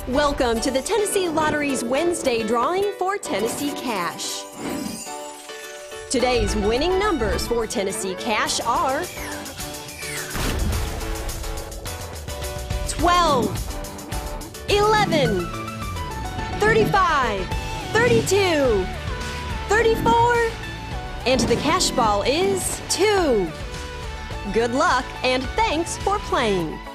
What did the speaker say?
Welcome to the Tennessee Lottery's Wednesday drawing for Tennessee Cash. Today's winning numbers for Tennessee Cash are 12, 11, 35, 32, 34, and the cash ball is 2. Good luck and thanks for playing.